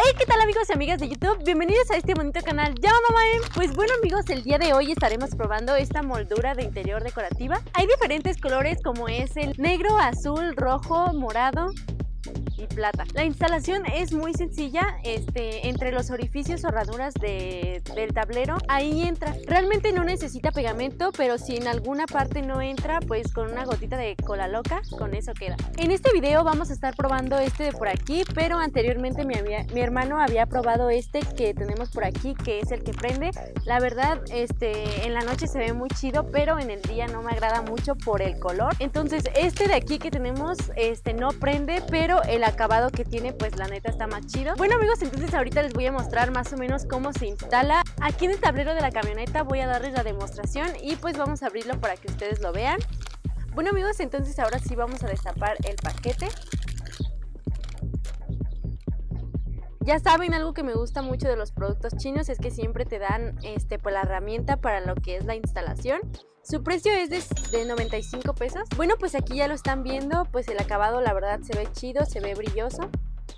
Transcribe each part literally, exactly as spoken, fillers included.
Hey, ¿qué tal amigos y amigas de YouTube? Bienvenidos a este bonito canal Llama Mamae. Pues bueno amigos, el día de hoy estaremos probando esta moldura de interior decorativa. Hay diferentes colores como es el negro, azul, rojo, morado y plata. La instalación es muy sencilla, este, entre los orificios o ranuras de, del tablero, ahí entra. Realmente no necesita pegamento, pero si en alguna parte no entra, pues con una gotita de cola loca, con eso queda. En este video vamos a estar probando este de por aquí, pero anteriormente mi, mi hermano había probado este que tenemos por aquí, que es el que prende. La verdad, este, en la noche se ve muy chido, pero en el día no me agrada mucho por el color. Entonces este de aquí que tenemos, este, no prende, pero el acabado que tiene pues la neta está más chido. Bueno amigos, entonces ahorita les voy a mostrar más o menos cómo se instala. Aquí en el tablero de la camioneta voy a darles la demostración y pues vamos a abrirlo para que ustedes lo vean. Bueno amigos, entonces ahora sí vamos a destapar el paquete. Ya saben, algo que me gusta mucho de los productos chinos es que siempre te dan este, pues, la herramienta para lo que es la instalación. Su precio es de, de noventa y cinco pesos. Bueno, pues aquí ya lo están viendo, pues el acabado la verdad se ve chido, se ve brilloso.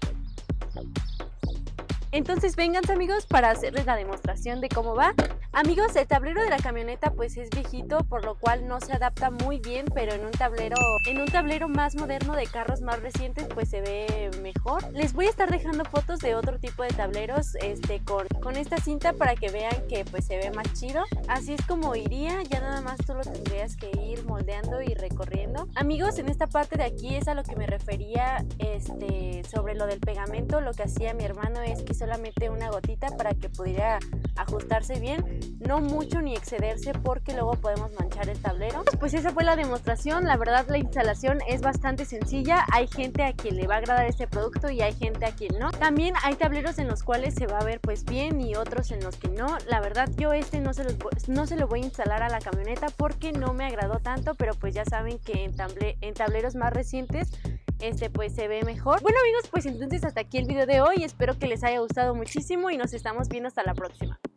Entonces vénganse amigos para hacerles la demostración de cómo va. Amigos, el tablero de la camioneta pues es viejito, por lo cual no se adapta muy bien, pero en un tablero en un tablero más moderno de carros más recientes pues se ve mejor. Les voy a estar dejando fotos de otro tipo de tableros este, con, con esta cinta para que vean que pues se ve más chido. Así es como iría, ya nada más tú lo tendrías que ir moldeando y recorriendo. Amigos, en esta parte de aquí es a lo que me refería este, sobre lo del pegamento. Lo que hacía mi hermano es que solamente una gotita para que pudiera ajustarse bien, no mucho ni excederse porque luego podemos manchar el tablero. Pues esa fue la demostración. La verdad la instalación es bastante sencilla. Hay gente a quien le va a agradar este producto y hay gente a quien no. También hay tableros en los cuales se va a ver pues bien y otros en los que no. La verdad yo este no se, los, no se lo voy a instalar a la camioneta porque no me agradó tanto, pero pues ya saben que en, table, en tableros más recientes este pues se ve mejor. Bueno amigos, pues entonces hasta aquí el video de hoy. Espero que les haya gustado muchísimo y nos estamos viendo hasta la próxima.